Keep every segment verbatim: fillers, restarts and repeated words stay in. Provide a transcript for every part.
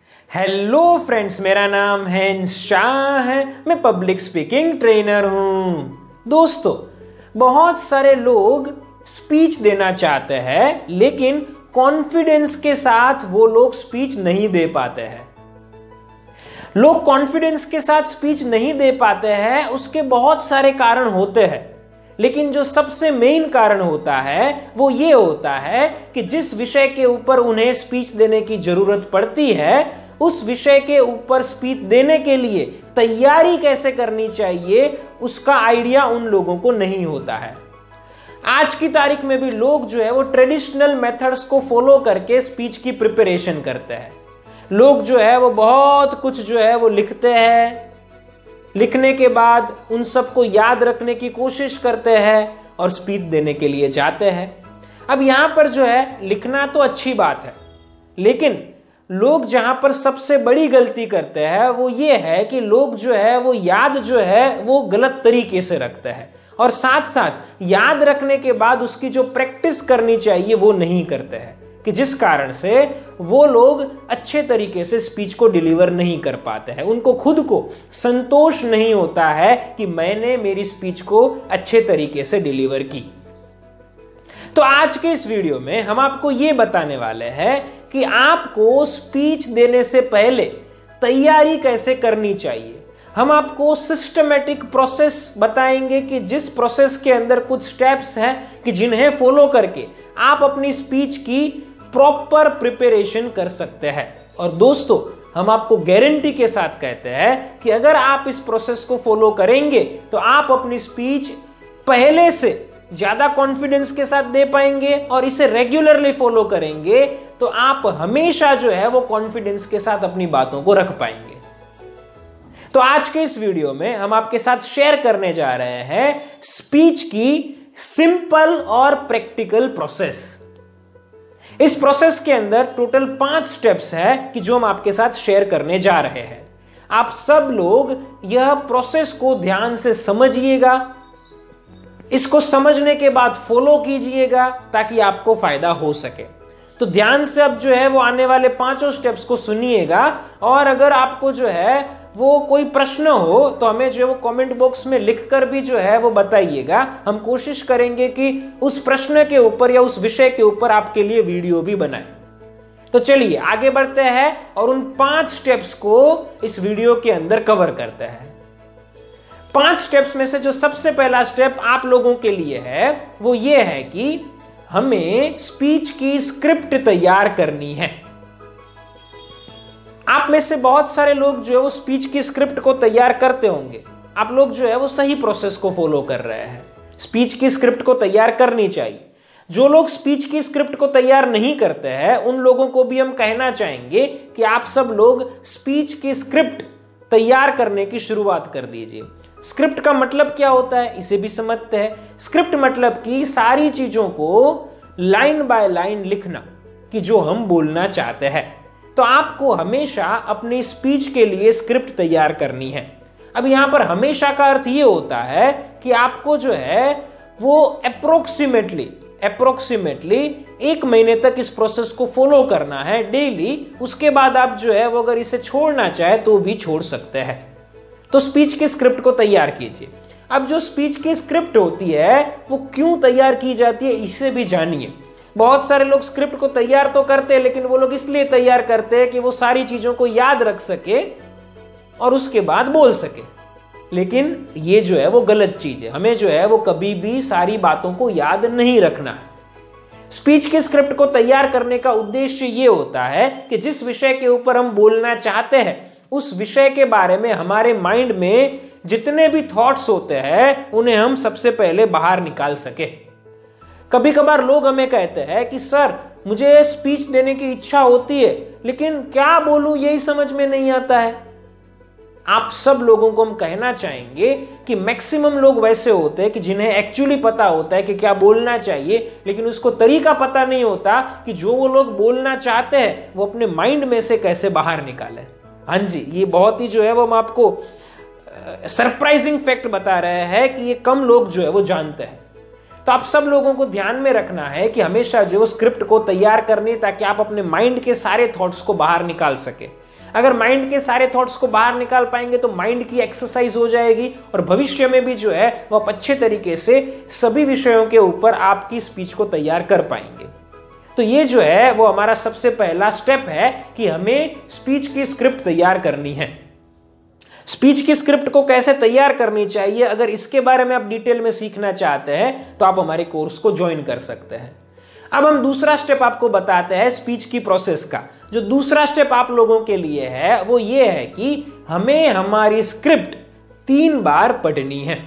Hello friends, मेरा नाम है शाह है। मैं पब्लिक स्पीकिंग ट्रेनर हूं। दोस्तों, बहुत सारे लोग स्पीच देना चाहते हैं लेकिन कॉन्फिडेंस के साथ वो लोग स्पीच नहीं दे पाते हैं। लोग कॉन्फिडेंस के साथ स्पीच नहीं दे पाते हैं, उसके बहुत सारे कारण होते हैं, लेकिन जो सबसे मेन कारण होता है वो ये होता है कि जिस विषय के ऊपर उन्हें स्पीच देने की जरूरत पड़ती है, उस विषय के ऊपर स्पीच देने के लिए तैयारी कैसे करनी चाहिए उसका आइडिया उन लोगों को नहीं होता है। आज की तारीख में भी लोग जो है वो ट्रेडिशनल मेथड्स को फॉलो करके स्पीच की प्रिपरेशन करते हैं। लोग जो है वो बहुत कुछ जो है वो लिखते हैं, लिखने के बाद उन सबको याद रखने की कोशिश करते हैं और स्पीच देने के लिए जाते हैं। अब यहां पर जो है लिखना तो अच्छी बात है, लेकिन लोग जहां पर सबसे बड़ी गलती करते हैं वो ये है कि लोग जो है वो याद जो है वो गलत तरीके से रखते हैं और साथ साथ याद रखने के बाद उसकी जो प्रैक्टिस करनी चाहिए वो नहीं करते हैं, कि जिस कारण से वो लोग अच्छे तरीके से स्पीच को डिलीवर नहीं कर पाते हैं। उनको खुद को संतोष नहीं होता है कि मैंने मेरी स्पीच को अच्छे तरीके से डिलीवर की। तो आज के इस वीडियो में हम आपको ये बताने वाले हैं कि आपको स्पीच देने से पहले तैयारी कैसे करनी चाहिए। हम आपको सिस्टमैटिक प्रोसेस बताएंगे कि जिस प्रोसेस के अंदर कुछ स्टेप्स हैं कि जिन्हें फॉलो करके आप अपनी स्पीच की प्रॉपर प्रिपरेशन कर सकते हैं। और दोस्तों, हम आपको गारंटी के साथ कहते हैं कि अगर आप इस प्रोसेस को फॉलो करेंगे तो आप अपनी स्पीच पहले से ज्यादा कॉन्फिडेंस के साथ दे पाएंगे, और इसे रेगुलरली फॉलो करेंगे तो आप हमेशा जो है वो कॉन्फिडेंस के साथ अपनी बातों को रख पाएंगे। तो आज के इस वीडियो में हम आपके साथ शेयर करने जा रहे हैं स्पीच की सिंपल और प्रैक्टिकल प्रोसेस। इस प्रोसेस के अंदर टोटल पांच स्टेप्स है कि जो हम आपके साथ शेयर करने जा रहे हैं। आप सब लोग यह प्रोसेस को ध्यान से समझिएगा, इसको समझने के बाद फॉलो कीजिएगा ताकि आपको फायदा हो सके। तो ध्यान से अब जो है वो आने वाले पांचों स्टेप्स को सुनिएगा, और अगर आपको जो है वो कोई प्रश्न हो तो हमें जो है वो कमेंट बॉक्स में लिखकर भी जो है वो बताइएगा। हम कोशिश करेंगे कि उस प्रश्न के ऊपर या उस विषय के ऊपर आपके लिए वीडियो भी बनाएं। तो चलिए आगे बढ़ते हैं और उन पांच स्टेप्स को इस वीडियो के अंदर कवर करते हैं। पांच स्टेप्स में से जो सबसे पहला स्टेप आप लोगों के लिए है वो ये है कि हमें स्पीच की स्क्रिप्ट तैयार करनी है। आप में से बहुत सारे लोग जो है वो स्पीच की स्क्रिप्ट को तैयार करते होंगे। आप लोग जो है वो सही प्रोसेस को फॉलो कर रहे हैं। स्पीच की स्क्रिप्ट को तैयार करनी चाहिए। जो लोग स्पीच की स्क्रिप्ट को तैयार नहीं करते हैं उन लोगों को भी हम कहना चाहेंगे कि आप सब लोग स्पीच की स्क्रिप्ट तैयार करने की शुरुआत कर दीजिए। स्क्रिप्ट का मतलब क्या होता है इसे भी समझते हैं। स्क्रिप्ट मतलब कि सारी चीजों को लाइन बाय लाइन लिखना कि जो हम बोलना चाहते हैं। तो आपको हमेशा अपनी स्पीच के लिए स्क्रिप्ट तैयार करनी है। अब यहां पर हमेशा का अर्थ ये होता है कि आपको जो है वो अप्रोक्सीमेटली अप्रोक्सीमेटली एक महीने तक इस प्रोसेस को फॉलो करना है डेली। उसके बाद आप जो है वो अगर इसे छोड़ना चाहे तो भी छोड़ सकते हैं। तो स्पीच की स्क्रिप्ट को तैयार कीजिए। अब जो स्पीच की स्क्रिप्ट होती है वो क्यों तैयार की जाती है इसे भी जानिए। बहुत सारे लोग स्क्रिप्ट को तैयार तो करते हैं, लेकिन वो लोग इसलिए तैयार करते हैं कि वो सारी चीजों को याद रख सके और उसके बाद बोल सके। लेकिन ये जो है वो गलत चीज है। हमें जो है वो कभी भी सारी बातों को याद नहीं रखना है। स्पीच की स्क्रिप्ट को तैयार करने का उद्देश्य ये होता है कि जिस विषय के ऊपर हम बोलना चाहते हैं उस विषय के बारे में हमारे माइंड में जितने भी थॉट्स होते हैं उन्हें हम सबसे पहले बाहर निकाल सके। कभी कभार लोग हमें कहते हैं कि सर मुझे स्पीच देने की इच्छा होती है लेकिन क्या बोलूं यही समझ में नहीं आता है। आप सब लोगों को हम कहना चाहेंगे कि मैक्सिमम लोग वैसे होते हैं कि जिन्हें एक्चुअली पता होता है कि क्या बोलना चाहिए, लेकिन उसको तरीका पता नहीं होता कि जो वो लोग बोलना चाहते हैं वो अपने माइंड में से कैसे बाहर निकालें। हाँ जी, ये बहुत ही जो है वो हम आपको सरप्राइजिंग फैक्ट बता रहे हैं कि ये कम लोग जो है वो जानते हैं। तो आप सब लोगों को ध्यान में रखना है कि हमेशा जो स्क्रिप्ट को तैयार करनी ताकि आप अपने माइंड के सारे थॉट्स को बाहर निकाल सके। अगर माइंड के सारे थॉट्स को बाहर निकाल पाएंगे तो माइंड की एक्सरसाइज हो जाएगी और भविष्य में भी जो है वो आप अच्छे तरीके से सभी विषयों के ऊपर आपकी स्पीच को तैयार कर पाएंगे। तो ये जो है वो हमारा सबसे पहला स्टेप है कि हमें स्पीच की स्क्रिप्ट तैयार करनी है। स्पीच की स्क्रिप्ट को कैसे तैयार करनी चाहिए, अगर इसके बारे में आप डिटेल में सीखना चाहते हैं तो आप हमारे कोर्स को ज्वाइन कर सकते हैं। अब हम दूसरा स्टेप आपको बताते हैं स्पीच की प्रोसेस का। जो दूसरा स्टेप आप लोगों के लिए है वो ये है कि हमें हमारी स्क्रिप्ट तीन बार पढ़नी है।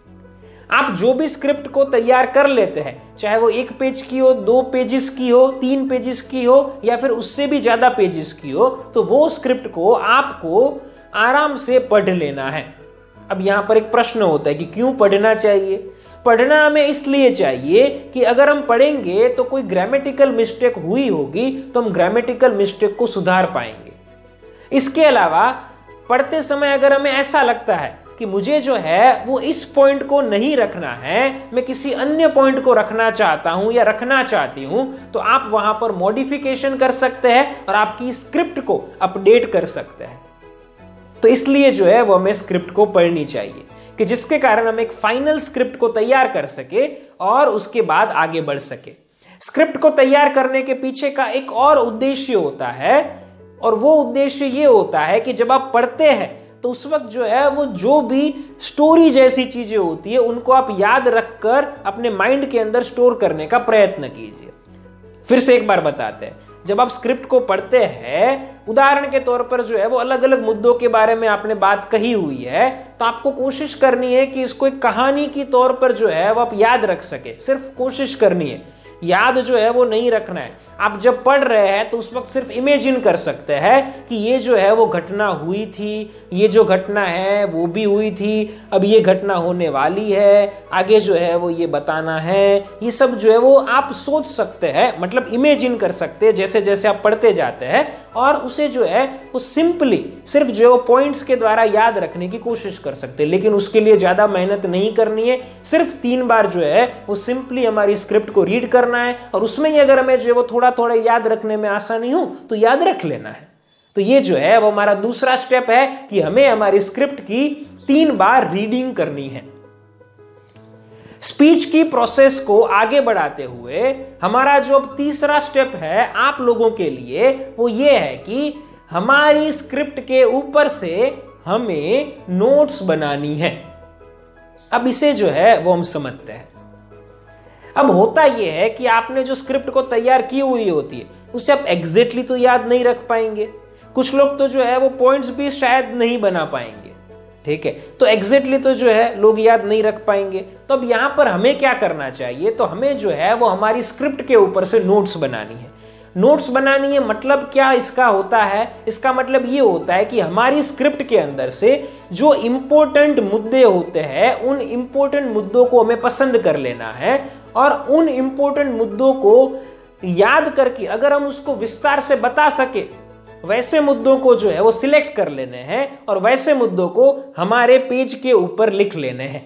आप जो भी स्क्रिप्ट को तैयार कर लेते हैं, चाहे वो एक पेज की हो, दो पेजेस की हो, तीन पेजेस की हो या फिर उससे भी ज्यादा पेजेस की हो, तो वो स्क्रिप्ट को आपको आराम से पढ़ लेना है। अब यहां पर एक प्रश्न होता है कि क्यों पढ़ना चाहिए। पढ़ना हमें इसलिए चाहिए कि अगर हम पढ़ेंगे तो कोई ग्रामेटिकल मिस्टेक हुई होगी तो हम ग्रामेटिकल मिस्टेक को सुधार पाएंगे। इसके अलावा पढ़ते समय अगर हमें ऐसा लगता है कि मुझे जो है वो इस पॉइंट को नहीं रखना है, मैं किसी अन्य पॉइंट को रखना चाहता हूं या रखना चाहती हूं, तो आप वहां पर मॉडिफिकेशन कर सकते हैं और आपकी स्क्रिप्ट को अपडेट कर सकते हैं। तो इसलिए जो है वो हमें स्क्रिप्ट को पढ़नी चाहिए कि जिसके कारण हम एक फाइनल स्क्रिप्ट को तैयार कर सके और उसके बाद आगे बढ़ सके। स्क्रिप्ट को तैयार करने के पीछे का एक और उद्देश्य होता है और वो उद्देश्य ये होता है कि जब आप पढ़ते हैं तो उस वक्त जो है वो जो भी स्टोरी जैसी चीजें होती है उनको आप याद रखकर अपने माइंड के अंदर स्टोर करने का प्रयत्न कीजिए। फिर से एक बार बताते हैं, जब आप स्क्रिप्ट को पढ़ते हैं, उदाहरण के तौर पर जो है वो अलग अलग मुद्दों के बारे में आपने बात कही हुई है, तो आपको कोशिश करनी है कि इसको एक कहानी की तौर पर जो है वो आप याद रख सके। सिर्फ कोशिश करनी है, याद जो है वो नहीं रखना है। आप जब पढ़ रहे हैं तो उस वक्त सिर्फ इमेजिन कर सकते हैं कि ये जो है वो घटना हुई थी, ये जो घटना है वो भी हुई थी, अब ये घटना होने वाली है, आगे जो है वो ये बताना है। ये सब जो है वो आप सोच सकते हैं, मतलब इमेजिन कर सकते हैं जैसे जैसे आप पढ़ते जाते हैं, और उसे जो है वो सिंपली सिर्फ जो है वो पॉइंट्स के द्वारा याद रखने की कोशिश कर सकते हैं। लेकिन उसके लिए ज्यादा मेहनत नहीं करनी है, सिर्फ तीन बार जो है वो सिंपली हमारी स्क्रिप्ट को रीड करना है और उसमें ही अगर हमें जो है वो थोड़ा थोड़ा याद रखने में आसानी हो तो याद रख लेना है। तो ये जो है वो हमारा दूसरा स्टेप है कि हमें हमारी स्क्रिप्ट की तीन बार रीडिंग करनी है। स्पीच की प्रोसेस को आगे बढ़ाते हुए हमारा जो तीसरा स्टेप है आप लोगों के लिए वो ये है कि हमारी स्क्रिप्ट के ऊपर से हमें नोट्स बनानी है। अब इसे जो है वो हम समझते हैं। अब होता यह है कि आपने जो स्क्रिप्ट को तैयार की हुई होती है उसे आप एग्जैक्टली तो याद नहीं रख पाएंगे। कुछ लोग तो जो है वो पॉइंट्स भी शायद नहीं बना पाएंगे, ठीक है, तो एग्जैक्टली तो जो है लोग याद नहीं रख पाएंगे। तो अब यहां पर हमें क्या करना चाहिए, तो हमें जो है वो हमारी स्क्रिप्ट के ऊपर से नोट्स बनानी है। नोट्स बनानी है मतलब क्या इसका होता है, इसका मतलब ये होता है कि हमारी स्क्रिप्ट के अंदर से जो इंपॉर्टेंट मुद्दे होते हैं उन इंपॉर्टेंट मुद्दों को हमें पसंद कर लेना है और उन इंपॉर्टेंट मुद्दों को याद करके अगर हम उसको विस्तार से बता सके वैसे मुद्दों को जो है वो सिलेक्ट कर लेने हैं और वैसे मुद्दों को हमारे पेज के ऊपर लिख लेने हैं।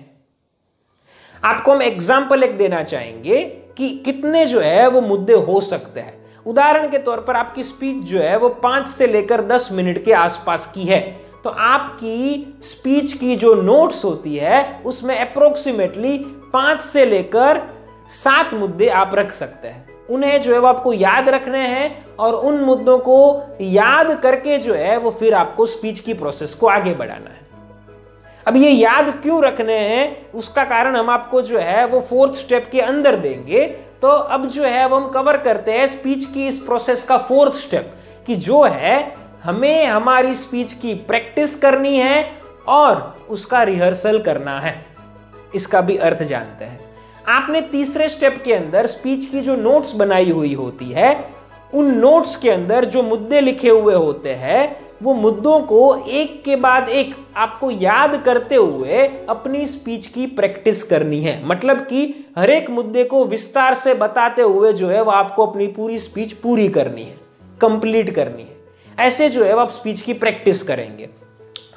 आपको हम एग्जाम्पल एक देना चाहेंगे कि कितने जो है वो मुद्दे हो सकते हैं। उदाहरण के तौर पर आपकी स्पीच जो है वो पांच से लेकर दस मिनट के आसपास की है, तो आपकी स्पीच की जो नोट्स होती है उसमें अप्रोक्सीमेटली पांच से लेकर सात मुद्दे आप रख सकते हैं। उन्हें जो है वो आपको याद रखने हैं और उन मुद्दों को याद करके जो है वो फिर आपको स्पीच की प्रोसेस को आगे बढ़ाना है। अब ये याद क्यों रखने हैं उसका कारण हम आपको जो है वो फोर्थ स्टेप के अंदर देंगे। तो अब जो है वो हम कवर करते हैं स्पीच की इस प्रोसेस का फोर्थ स्टेप कि जो है हमें हमारी स्पीच की प्रैक्टिस करनी है और उसका रिहर्सल करना है। इसका भी अर्थ जानते हैं। आपने तीसरे स्टेप के अंदर स्पीच की जो नोट्स बनाई हुई होती है उन नोट्स के अंदर जो मुद्दे लिखे हुए होते हैं वो मुद्दों को एक के बाद एक आपको याद करते हुए अपनी स्पीच की प्रैक्टिस करनी है। मतलब कि हर एक मुद्दे को विस्तार से बताते हुए जो है वो आपको अपनी पूरी स्पीच पूरी करनी है, कंप्लीट करनी है। ऐसे जो है वो आप स्पीच की प्रैक्टिस करेंगे।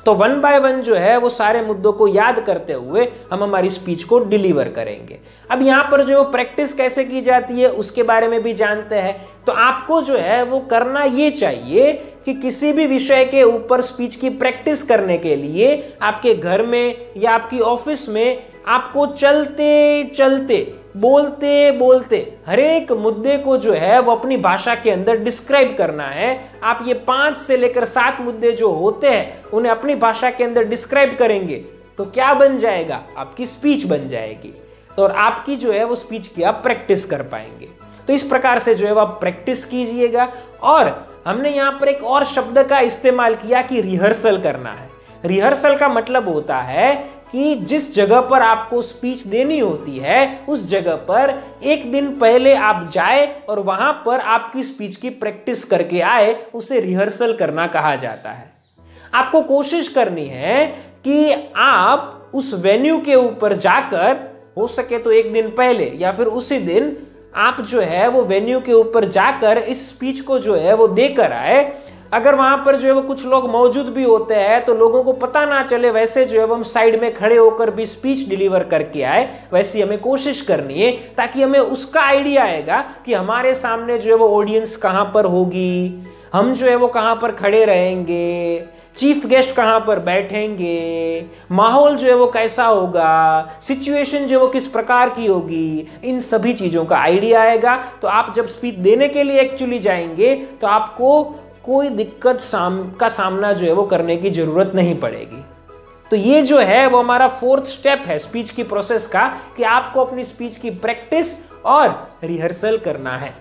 तो वन बाय वन जो है वो सारे मुद्दों को याद करते हुए हम हमारी स्पीच को डिलीवर करेंगे। अब यहाँ पर जो प्रैक्टिस कैसे की जाती है उसके बारे में भी जानते हैं। तो आपको जो है वो करना ये चाहिए कि किसी भी विषय के ऊपर स्पीच की प्रैक्टिस करने के लिए आपके घर में या आपकी ऑफिस में आपको चलते चलते बोलते बोलते हर एक मुद्दे को जो है वो अपनी भाषा के अंदर डिस्क्राइब करना है। आप ये पांच से लेकर सात मुद्दे जो होते हैं उन्हें अपनी भाषा के अंदर डिस्क्राइब करेंगे तो क्या बन जाएगा, आपकी स्पीच बन जाएगी। तो और आपकी जो है वो स्पीच की आप प्रैक्टिस कर पाएंगे। तो इस प्रकार से जो है वो आप प्रैक्टिस कीजिएगा। और हमने यहाँ पर एक और शब्द का इस्तेमाल किया कि रिहर्सल करना है। रिहर्सल का मतलब होता है कि जिस जगह पर आपको स्पीच देनी होती है उस जगह पर एक दिन पहले आप जाए और वहां पर आपकी स्पीच की प्रैक्टिस करके आए, उसे रिहर्सल करना कहा जाता है। आपको कोशिश करनी है कि आप उस वेन्यू के ऊपर जाकर, हो सके तो एक दिन पहले या फिर उसी दिन आप जो है वो वेन्यू के ऊपर जाकर इस स्पीच को जो है वो देकर आए। अगर वहां पर जो है वो कुछ लोग मौजूद भी होते हैं तो लोगों को पता ना चले, वैसे जो है वो हम साइड में खड़े होकर भी स्पीच डिलीवर करके आए, वैसी हमें कोशिश करनी है ताकि हमें उसका आइडिया आएगा कि हमारे सामने जो है वो ऑडियंस कहां पर होगी, हम जो है वो कहां पर खड़े रहेंगे, चीफ गेस्ट कहां पर बैठेंगे, माहौल जो है वो कैसा होगा, सिचुएशन जो है वो किस प्रकार की होगी, इन सभी चीजों का आइडिया आएगा। तो आप जब स्पीच देने के लिए एक्चुअली जाएंगे तो आपको कोई दिक्कत साम, का सामना जो है वो करने की जरूरत नहीं पड़ेगी। तो ये जो है वो हमारा फोर्थ स्टेप है स्पीच की प्रोसेस का कि आपको अपनी स्पीच की प्रैक्टिस और रिहर्सल करना है।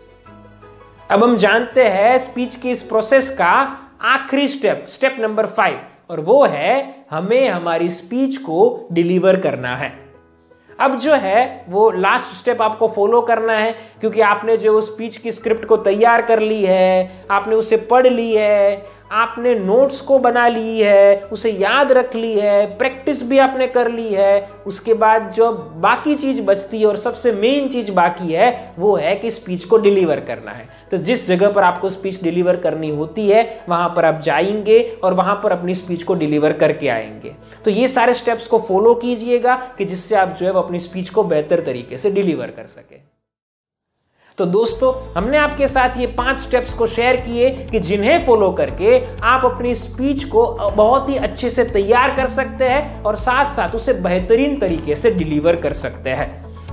अब हम जानते हैं स्पीच की इस प्रोसेस का आखिरी स्टेप, स्टेप नंबर फाइव, और वो है हमें हमारी स्पीच को डिलीवर करना है। अब जो है वो लास्ट स्टेप आपको फॉलो करना है क्योंकि आपने जो स्पीच की स्क्रिप्ट को तैयार कर ली है, आपने उसे पढ़ ली है, आपने नोट्स को बना ली है, उसे याद रख ली है, प्रैक्टिस भी आपने कर ली है। उसके बाद जो बाकी चीज बचती है और सबसे मेन चीज बाकी है वो है कि स्पीच को डिलीवर करना है। तो जिस जगह पर आपको स्पीच डिलीवर करनी होती है वहां पर आप जाएंगे और वहां पर अपनी स्पीच को डिलीवर करके आएंगे। तो ये सारे स्टेप्स को फॉलो कीजिएगा कि जिससे आप जो है वो अपनी स्पीच को बेहतर तरीके से डिलीवर कर सके। तो दोस्तों, हमने आपके साथ ये पांच स्टेप्स को शेयर किए कि जिन्हें फॉलो करके आप अपनी स्पीच को बहुत ही अच्छे से तैयार कर सकते हैं और साथ साथ उसे बेहतरीन तरीके से डिलीवर कर सकते हैं।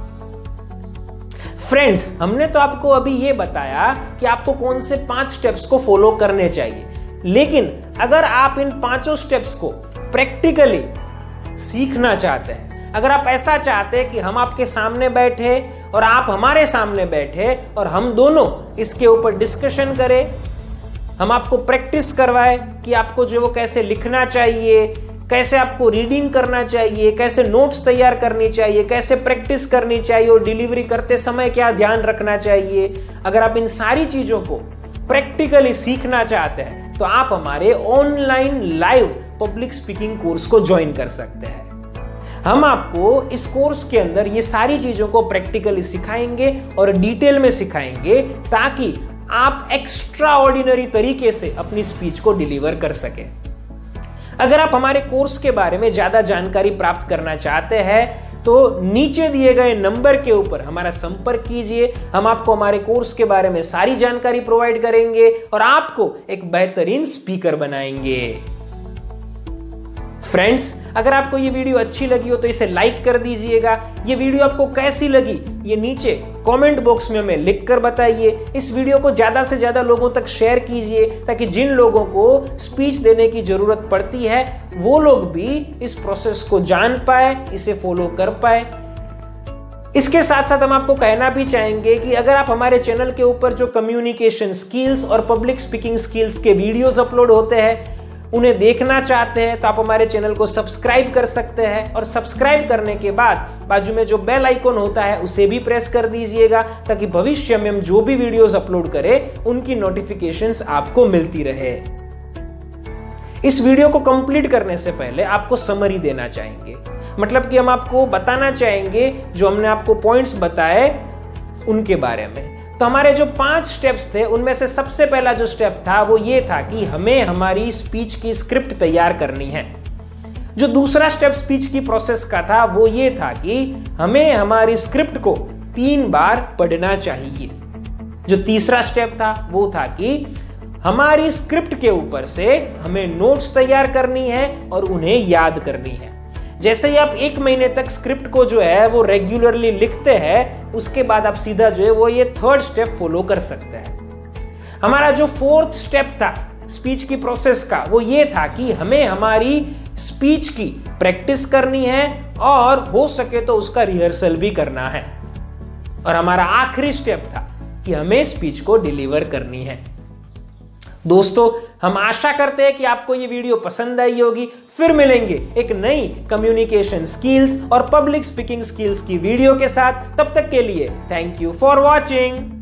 फ्रेंड्स, हमने तो आपको अभी ये बताया कि आपको कौन से पांच स्टेप्स को फॉलो करने चाहिए, लेकिन अगर आप इन पांचों स्टेप्स को प्रैक्टिकली सीखना चाहते हैं, अगर आप ऐसा चाहते हैं कि हम आपके सामने बैठे और आप हमारे सामने बैठे और हम दोनों इसके ऊपर डिस्कशन करें, हम आपको प्रैक्टिस करवाए कि आपको जो वो कैसे लिखना चाहिए, कैसे आपको रीडिंग करना चाहिए, कैसे नोट्स तैयार करनी चाहिए, कैसे प्रैक्टिस करनी चाहिए और डिलीवरी करते समय क्या ध्यान रखना चाहिए, अगर आप इन सारी चीजों को प्रैक्टिकली सीखना चाहते हैं तो आप हमारे online live public speaking course को ज्वाइन कर सकते हैं। हम आपको इस कोर्स के अंदर ये सारी चीजों को प्रैक्टिकली सिखाएंगे और डिटेल में सिखाएंगे ताकि आप एक्स्ट्रा ऑर्डिनरी तरीके से अपनी स्पीच को डिलीवर कर सकें। अगर आप हमारे कोर्स के बारे में ज्यादा जानकारी प्राप्त करना चाहते हैं तो नीचे दिए गए नंबर के ऊपर हमारा संपर्क कीजिए। हम आपको हमारे कोर्स के बारे में सारी जानकारी प्रोवाइड करेंगे और आपको एक बेहतरीन स्पीकर बनाएंगे। फ्रेंड्स, अगर आपको ये वीडियो अच्छी लगी हो तो इसे लाइक कर दीजिएगा। ये वीडियो आपको कैसी लगी ये नीचे कमेंट बॉक्स में हमें लिखकर बताइए। इस वीडियो को ज्यादा से ज्यादा लोगों तक शेयर कीजिए ताकि जिन लोगों को स्पीच देने की जरूरत पड़ती है वो लोग भी इस प्रोसेस को जान पाए, इसे फॉलो कर पाए। इसके साथ साथ हम आपको कहना भी चाहेंगे कि अगर आप हमारे चैनल के ऊपर जो कम्युनिकेशन स्किल्स और पब्लिक स्पीकिंग स्किल्स के वीडियोस अपलोड होते हैं उन्हें देखना चाहते हैं तो आप हमारे चैनल को सब्सक्राइब कर सकते हैं और सब्सक्राइब करने के बाद बाजू में जो बेल आइकॉन होता है उसे भी प्रेस कर दीजिएगा ताकि भविष्य में हम जो भी वीडियोस अपलोड करें उनकी नोटिफिकेशंस आपको मिलती रहे। इस वीडियो को कंप्लीट करने से पहले आपको समरी देना चाहेंगे, मतलब कि हम आपको बताना चाहेंगे जो हमने आपको पॉइंट्स बताए उनके बारे में। तो हमारे जो पांच स्टेप्स थे उनमें से सबसे पहला जो स्टेप था वो ये था कि हमें हमारी स्पीच की स्क्रिप्ट तैयार करनी है। जो दूसरा स्टेप स्पीच की प्रोसेस का था वो ये था कि हमें हमारी स्क्रिप्ट को तीन बार पढ़ना चाहिए। जो तीसरा स्टेप था वो था कि हमारी स्क्रिप्ट के ऊपर से हमें नोट्स तैयार करनी है और उन्हें याद करनी है। जैसे ही आप एक महीने तक स्क्रिप्ट को जो है वो रेगुलरली लिखते हैं, उसके बाद आप सीधा जो है वो ये थर्ड स्टेप फॉलो कर सकते हैं। हमारा जो फोर्थ स्टेप था स्पीच की प्रोसेस का वो ये था कि हमें हमारी स्पीच की प्रैक्टिस करनी है और हो सके तो उसका रिहर्सल भी करना है। और हमारा आखिरी स्टेप था कि हमें स्पीच को डिलीवर करनी है। दोस्तों, हम आशा करते हैं कि आपको ये वीडियो पसंद आई होगी। फिर मिलेंगे एक नई कम्युनिकेशन स्किल्स और पब्लिक स्पीकिंग स्किल्स की वीडियो के साथ। तब तक के लिए थैंक यू फॉर वॉचिंग।